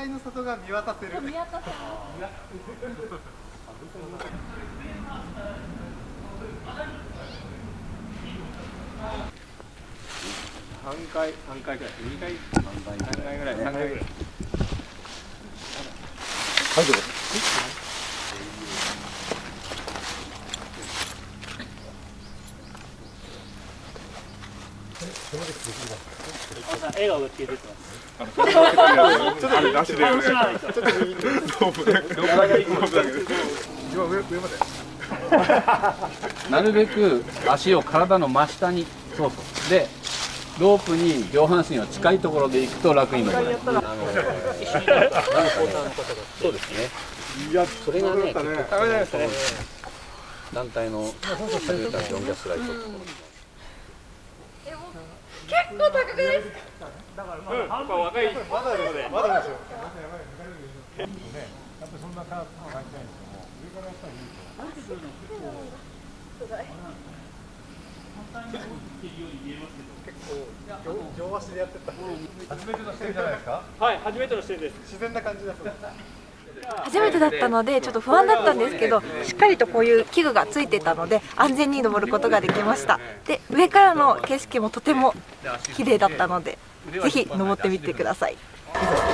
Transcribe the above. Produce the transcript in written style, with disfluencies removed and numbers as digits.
界の里が見渡せる。見渡せる。3回ぐらい、2回、3回ぐらい、3回ぐらい。大丈夫。 笑顔が消えてます。 ちょっとなしで。ちょっと右に。一番上まで。 なるべく足を体の真下に、そうでロープに上半身が近いところで行くと楽に登れる。そうですね。いや、それがね、団体のロンジャスライト。 結構高くないですか？ だからまだ若いまだですよ。まだですよ。やっぱりそんな感じないんですけども、上からやったらいいですよ。結構両足でやってた。初めての視点じゃないですか？ はい、初めての視点です。 自然な感じだそうです。 初めてだったのでちょっと不安だったんですけど、しっかりとこういう器具がついてたので安全に登ることができました。で、上からの景色もとても綺麗だったので、ぜひ登ってみてください。